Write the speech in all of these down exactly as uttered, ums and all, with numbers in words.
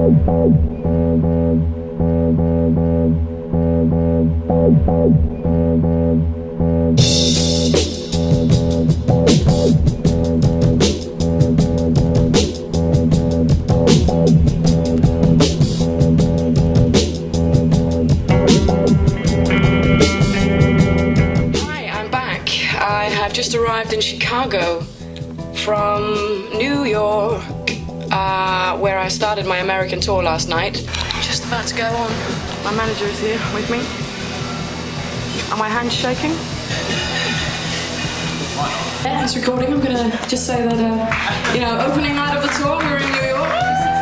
Just arrived in Chicago from New York, uh, where I started my American tour last night. Just about to go on. My manager is here with me. Are my hands shaking? Yeah, it's recording. I'm gonna just say that, uh, you know, opening night of the tour, we're in New York.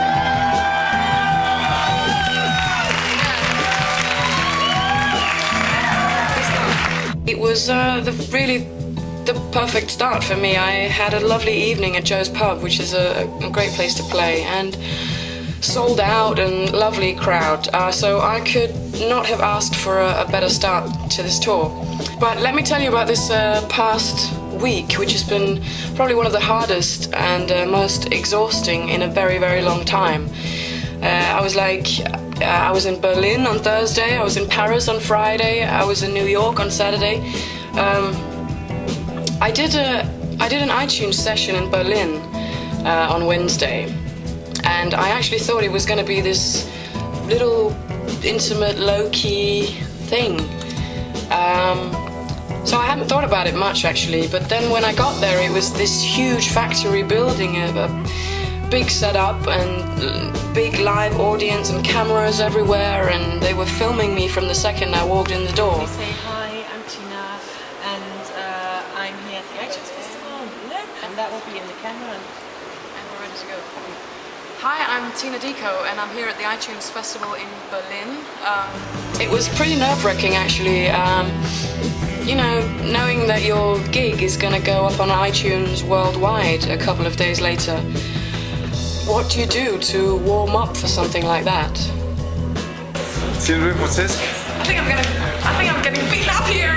It was uh, the really the perfect start for me. I had a lovely evening at Joe's Pub, which is a, a great place to play, and sold out and lovely crowd. Uh, so I could not have asked for a, a better start to this tour. But let me tell you about this uh, past week, which has been probably one of the hardest and uh, most exhausting in a very, very long time. Uh, I was like, uh, I was in Berlin on Thursday, I was in Paris on Friday, I was in New York on Saturday. Um, I did a, I did an iTunes session in Berlin uh, on Wednesday, and I actually thought it was going to be this little intimate, low-key thing. Um, so I hadn't thought about it much actually, but then when I got there, it was this huge factory building, a, a big setup and big live audience and cameras everywhere, and they were filming me from the second I walked in the door. Say hi, I'm Tina, and uh, I'm here at the iTunes Festival, and that will be in the camera, and we're ready to go. Hi, I'm Tina Dico, and I'm here at the iTunes Festival in Berlin. Um, it was pretty nerve-wracking actually, um, you know, knowing that your gig is going to go up on iTunes worldwide a couple of days later. What do you do to warm up for something like that? Siger du det protest? I think I'm gonna. I think I'm getting beaten up here.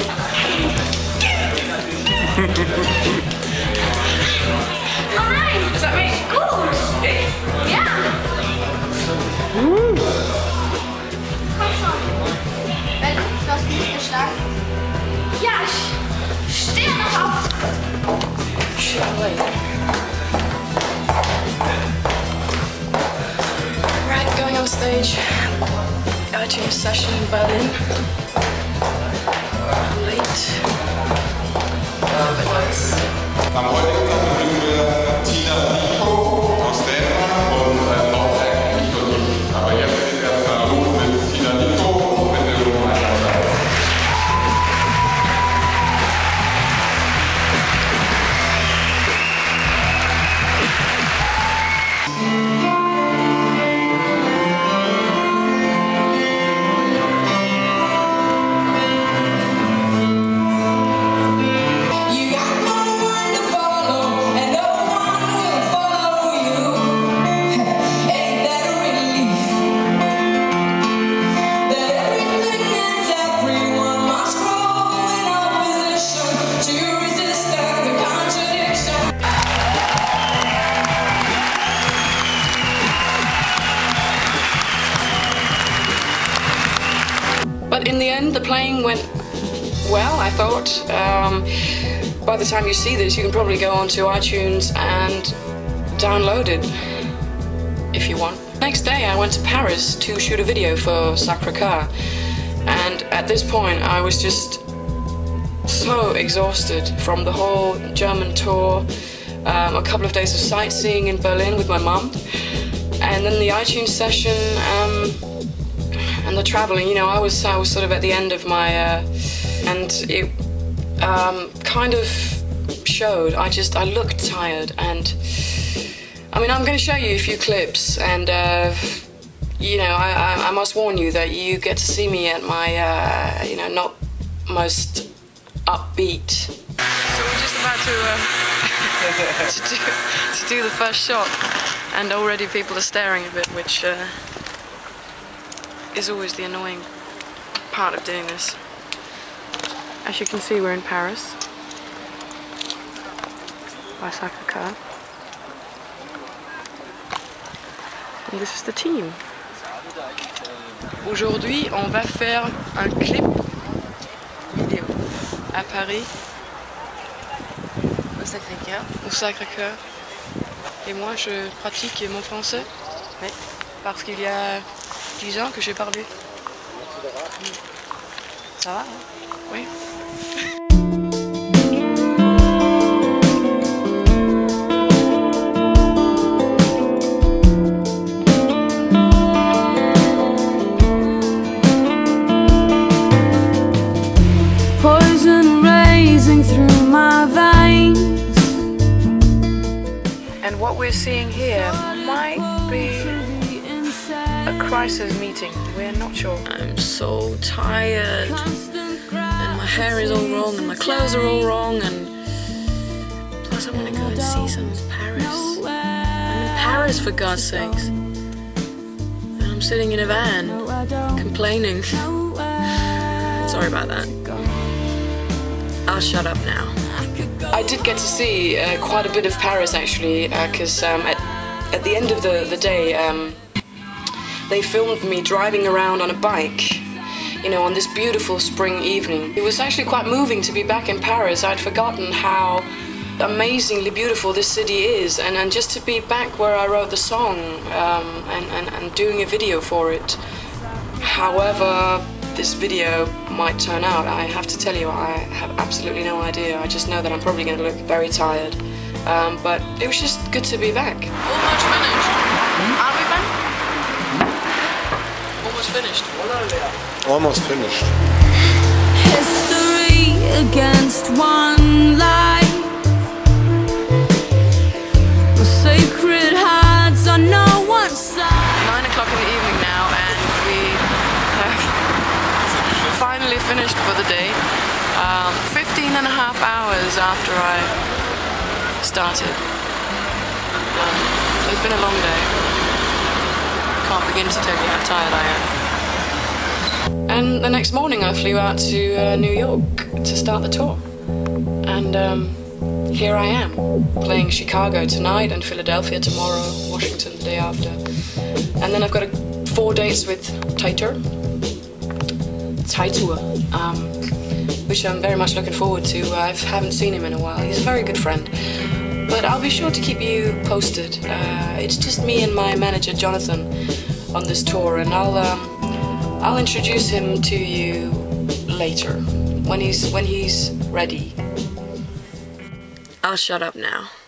All right. Is that me? Gut. Ja. Komm schon. Wenn du hast mich geschlagen. Ja, ich stehe noch auf. Right, going on stage. iTunes session in Berlin. I'm late. Oh, but nice. Am heutigen Tag begrüßen wir Tina Dico aus Dänemark und äh, noch ein Dico. Aber jetzt geht es erstmal los mit Tina Dico und mit der Nummer eins. But in the end, the playing went well, I thought. Um, by the time you see this, you can probably go onto iTunes and download it if you want. Next day, I went to Paris to shoot a video for Sacré-Cœur, and at this point, I was just so exhausted from the whole German tour, um, a couple of days of sightseeing in Berlin with my mum, and then the iTunes session. Um, And the traveling, you know, I was I was sort of at the end of my, uh, and it um, kind of showed. I just I looked tired, and I mean I'm going to show you a few clips, and uh, you know I, I I must warn you that you get to see me at my uh, you know not most upbeat. So we're just about to uh, to, do, to do the first shot, and already people are staring a bit, which. Uh, is always the annoying part of doing this. As you can see, we're in Paris by Sacré-Cœur. And this is the team. Aujourd'hui, on va faire un clip vidéo à Paris, Au Sacré-Cœur. au Sacré-Cœur. Et moi, je pratique mon français. Oui. Parce qu'il y a dix ans que j'ai parlé. Ça va, hein? Oui. Poison racing through my veins. And what we're seeing here might be a crisis meeting. We're not sure. I'm so tired. And my hair is all wrong, and my clothes are all wrong, and plus I want to go and see some Paris. I'm in Paris, for God's sakes. And I'm sitting in a van, complaining. Sorry about that. I'll shut up now. I did get to see uh, quite a bit of Paris, actually, because uh, um, at, at the end of the, the day, um, they filmed me driving around on a bike, you know, on this beautiful spring evening. It was actually quite moving to be back in Paris. I'd forgotten how amazingly beautiful this city is, and, and just to be back where I wrote the song um, and, and, and doing a video for it. However this video might turn out, I have to tell you, I have absolutely no idea. I just know that I'm probably going to look very tired. Um, but it was just good to be back. Almost finished. Are we back? Almost finished. Almost finished. History against one life. My sacred hearts on no one's side. Nine o'clock in the evening now, and we have finally finished for the day. Um, fifteen and a half hours after I started. Um, so it's been a long day. Can't begin to tell you how tired I am. And the next morning I flew out to uh, New York to start the tour. And um, here I am, playing Chicago tonight and Philadelphia tomorrow, Washington the day after. And then I've got a, four dates with Tater. Tour, um, which I'm very much looking forward to. I haven't seen him in a while. He's a very good friend. But I'll be sure to keep you posted. Uh, it's just me and my manager Jonathan on this tour, and I'll um, I'll introduce him to you later when he's when he's ready. I'll shut up now.